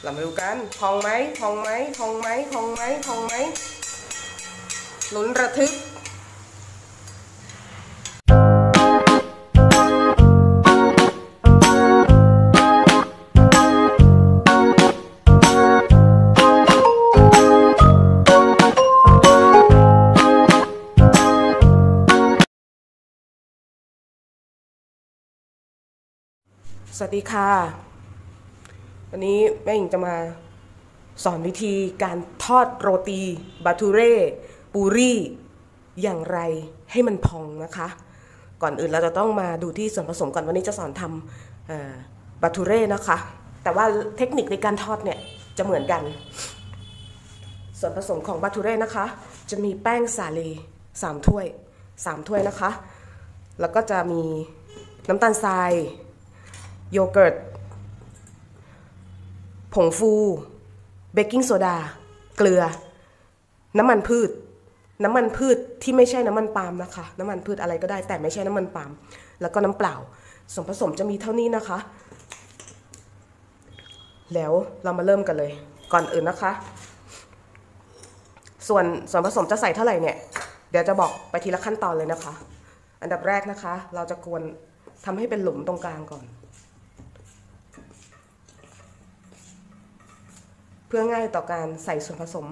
เรามาดูกันพองไหมพองไหมพองไหมพองไหมพองไหมลุ้นระทึกสวัสดีค่ะวันนี้แม่หญิงจะมาสอนวิธีการทอดโรตีบาทูเร่ปูรี่อย่างไรให้มันพองนะคะก่อนอื่นเราจะต้องมาดูที่ส่วนผสมก่อนวันนี้จะสอนทำบาทูเร่นะคะแต่ว่าเทคนิคในการทอดเนี่ยจะเหมือนกันส่วนผสมของบาทูเร่นะคะจะมีแป้งสาลี3 ถ้วย3 ถ้วยนะคะแล้วก็จะมีน้ำตาลทรายโยเกิร์ตผงฟูเบกกิ้งโซดาเกลือน้ำมันพืชที่ไม่ใช่น้ำมันปาล์มนะคะน้ำมันพืชอะไรก็ได้แต่ไม่ใช่น้ำมันปาล์มแล้วก็น้ำเปล่าส่วนผสมจะมีเท่านี้นะคะแล้วเรามาเริ่มกันเลยก่อนอื่นนะคะส่วนผสมจะใส่เท่าไหร่เนี่ยเดี๋ยวจะบอกไปทีละขั้นตอนเลยนะคะอันดับแรกนะคะเราจะกวนทำให้เป็นหลุมตรงกลางก่อนเพื่อง่ายต่อการใส่ส่วนผสม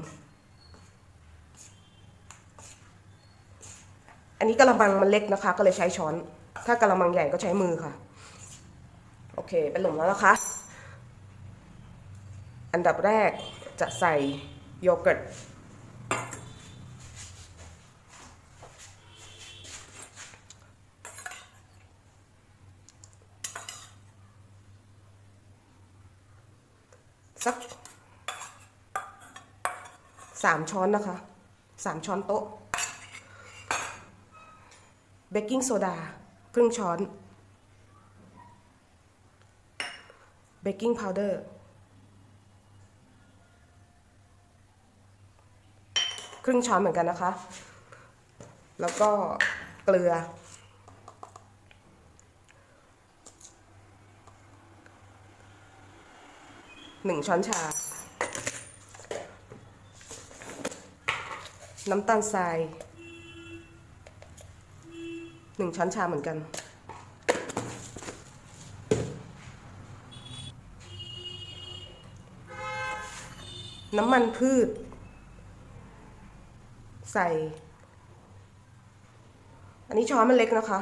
อันนี้กะละมังมันเล็กนะคะก็เลยใช้ช้อนถ้ากะละมังใหญ่ก็ใช้มือค่ะโอเคเป็นหลุมแล้วนะคะอันดับแรกจะใส่โยเกิร์ตสัก3 ช้อนนะคะ3 ช้อนโต๊ะเบกกิ้งโซดา1/2 ช้อนเบกกิ้งพาวเดอร์1/2 ช้อนเหมือนกันนะคะแล้วก็เกลือ1 ช้อนชาน้ำตาลทราย1 ช้อนชาเหมือนกันน้ำมันพืชใส่อันนี้ช้อนมันเล็กนะคะ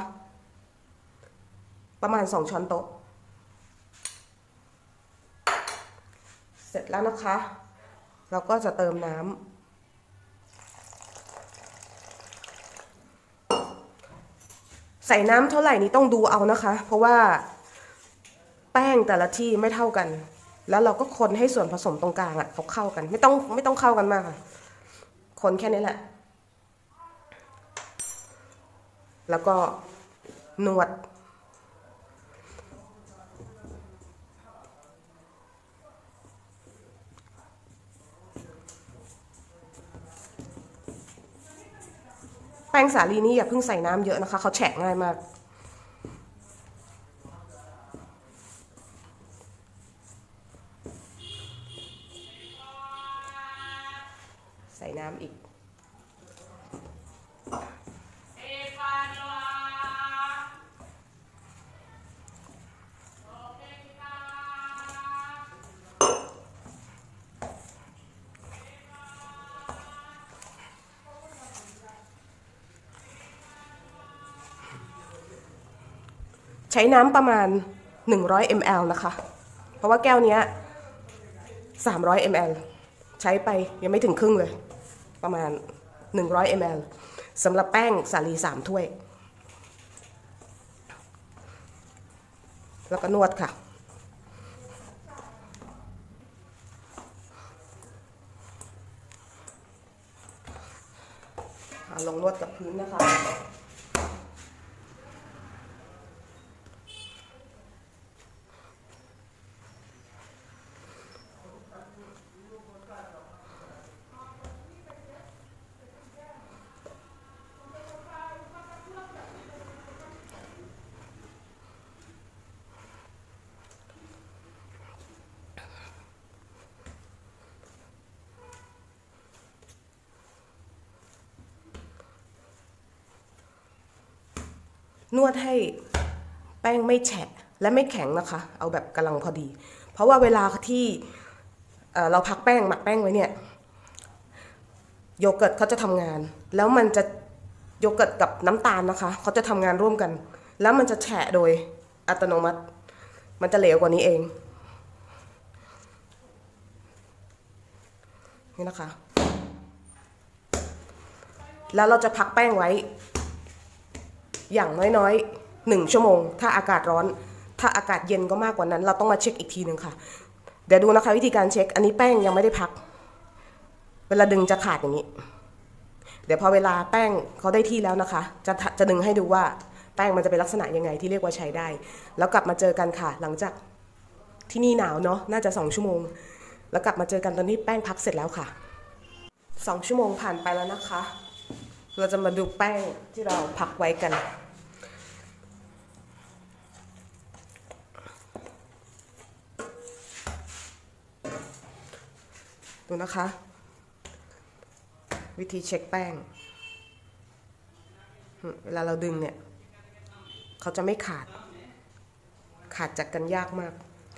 ประมาณ2 ช้อนโต๊ะเสร็จแล้วนะคะเราก็จะเติมน้ำใส่น้ำเท่าไหร่นี้ต้องดูเอานะคะเพราะว่าแป้งแต่ละที่ไม่เท่ากันแล้วเราก็คนให้ส่วนผสมตรงกลางอ่ะเขาเข้ากันไม่ต้องเข้ากันมากค่ะคนแค่นี้แหละแล้วก็นวดแป้งสาลีนี่อย่าเพิ่งใส่น้ำเยอะนะคะเขาแฉะง่ายมากใส่น้ำอีกใช้น้ำประมาณ100 ml นะคะเพราะว่าแก้วนี้300 ml ใช้ไปยังไม่ถึงครึ่งเลยประมาณ100 ml สำหรับแป้งสาลี3 ถ้วยแล้วก็นวดค่ะลงนวดกับพื้นนะคะนวดให้แป้งไม่แฉะและไม่แข็งนะคะ เอาแบบกำลังพอดี เพราะว่าเวลาที่เราพักแป้งหมักแป้งไว้เนี่ยโยเกิร์ตเขาจะทำงานแล้วมันจะโยเกิร์ตกับน้ำตาลนะคะเขาจะทำงานร่วมกันแล้วมันจะแฉะโดยอัตโนมัติมันจะเหลวกว่านี้เองนี่นะคะแล้วเราจะพักแป้งไว้อย่างน้อยๆ1 ชั่วโมงถ้าอากาศร้อนถ้าอากาศเย็นก็มากกว่านั้นเราต้องมาเช็คอีกทีหนึ่งค่ะเดี๋ยวดูนะคะวิธีการเช็คอันนี้แป้งยังไม่ได้พักเวลาดึงจะขาดอย่างนี้เดี๋ยวพอเวลาแป้งเขาได้ที่แล้วนะคะจะดึงให้ดูว่าแป้งมันจะเป็นลักษณะยังไงที่เรียกว่าใช้ได้แล้วกลับมาเจอกันค่ะหลังจากที่นี่หนาวเนาะน่าจะ2 ชั่วโมงแล้วกลับมาเจอกันตอนนี้แป้งพักเสร็จแล้วค่ะ2 ชั่วโมงผ่านไปแล้วนะคะเราจะมาดูแป้งที่เราพักไว้กันดูนะคะวิธีเช็คแป้งเวลาเราดึงเนี่ยเขาจะไม่ขาดจากกันยากมาก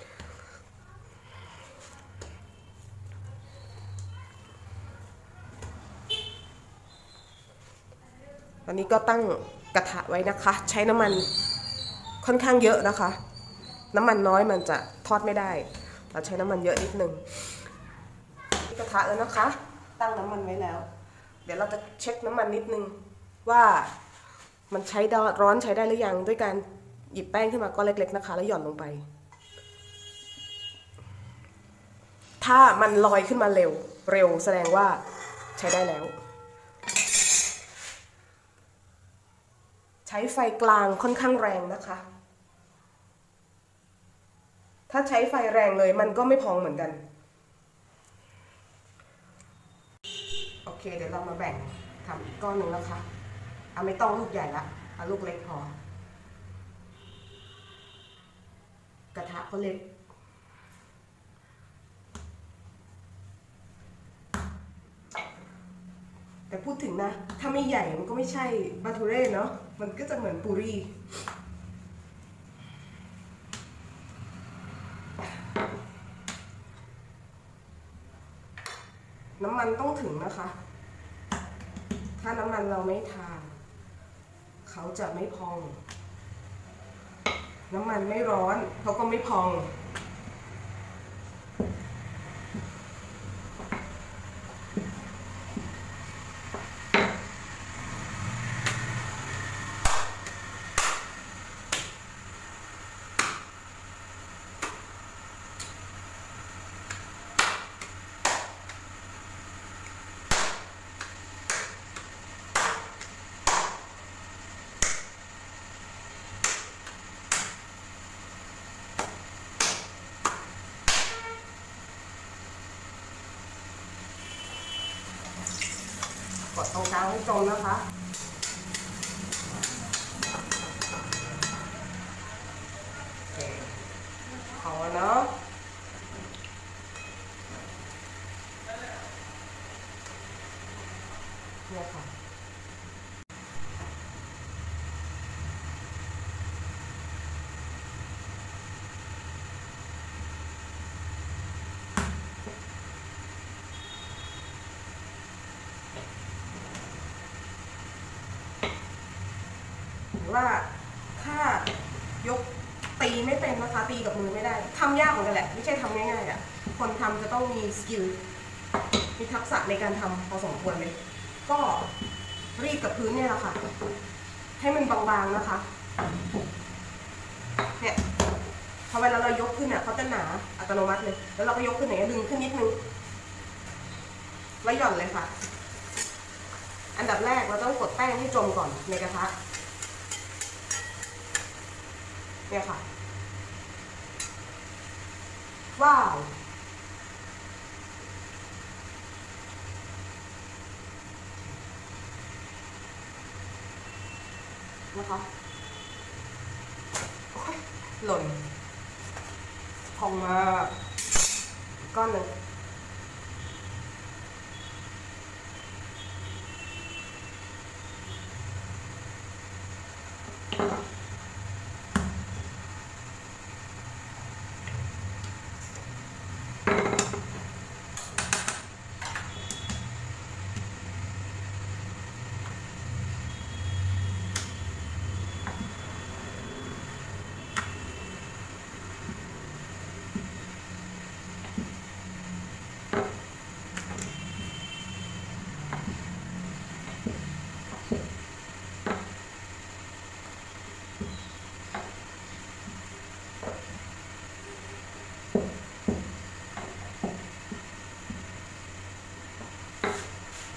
ตอนนี้ก็ตั้งกระทะไว้นะคะใช้น้ำมันค่อนข้างเยอะนะคะน้ำมันน้อยมันจะทอดไม่ได้เราใช้น้ำมันเยอะนิดนึงกระทะแล้วนะคะตั้งน้ำมันไว้แล้วเดี๋ยวเราจะเช็คน้ำมันนิดนึงว่ามันใช้ร้อนใช้ได้หรือยังด้วยการหยิบแป้งขึ้นมาก้อนเล็กๆนะคะแล้วหย่อนลงไปถ้ามันลอยขึ้นมาเร็วแสดงว่าใช้ได้แล้วใช้ไฟกลางค่อนข้างแรงนะคะถ้าใช้ไฟแรงเลยมันก็ไม่พองเหมือนกันโอเคเดี๋ยวเรามาแบ่งทำอีกก้อนหนึ่งนะคะเอาไม่ต้องลูกใหญ่ละเอาลูกเล็กพอกระทะก็เล็กแต่พูดถึงนะถ้าไม่ใหญ่มันก็ไม่ใช่บาทูเร่เนาะมันก็จะเหมือนปูรีน้ำมันต้องถึงนะคะถ้าน้ำมันเราไม่ทาเขาจะไม่พองน้ำมันไม่ร้อนเขาก็ไม่พองกดตรงกลางให้ตรงนะคะโอเคพอเนาะเนี่ยค่ะว่าถ้ายกตีไม่เป็นนะคะตีกับมือไม่ได้ทำยากเหมือนกันแหละไม่ใช่ทำง่ายๆอ่ะคนทำจะต้องมีสกิลมีทักษะในการทำพอสมควรเลยก็รีดกับพื้นเนี่ยแหละค่ะให้มันบางๆนะคะเนี่ยพอเวลาเรายกขึ้นเนี่ยเขาจะหนาอัตโนมัติเลยแล้วเราก็ยกขึ้นไหนดึงขึ้นนิดนึงแล้วหย่อนเลยค่ะอันดับแรกเราต้องกดแป้งให้จมก่อนในกระทะเนี่ยค่ะว้าวนะคะหล่นพองมาก้อนหนึ่ง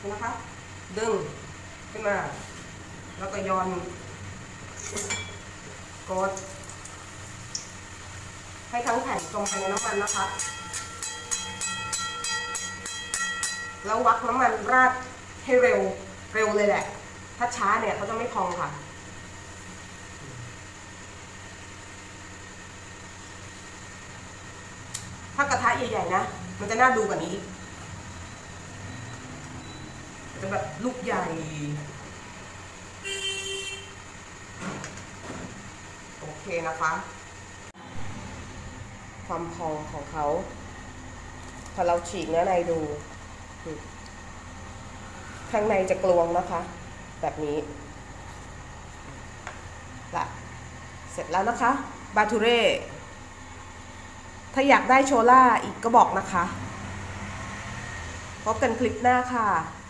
นะคะดึงขึ้นมาแล้วก็ย้อนกดให้ทั้งแผ่นจมไปในน้ำมันนะคะแล้ววักน้ำมันราดให้เร็วเลยแหละถ้าช้าเนี่ยเขาจะไม่พองค่ะถ้ากระทะใหญ่ๆนะมันจะน่าดูกว่านี้จะแบบลูกใหญ่โอเคนะคะความพองของเขาพอเราฉีกเนื้อในดูข้างในจะกลวงนะคะแบบนี้ละเสร็จแล้วนะคะบาทูเร่ถ้าอยากได้โชล่าอีกก็บอกนะคะพบกันคลิปหน้าค่ะ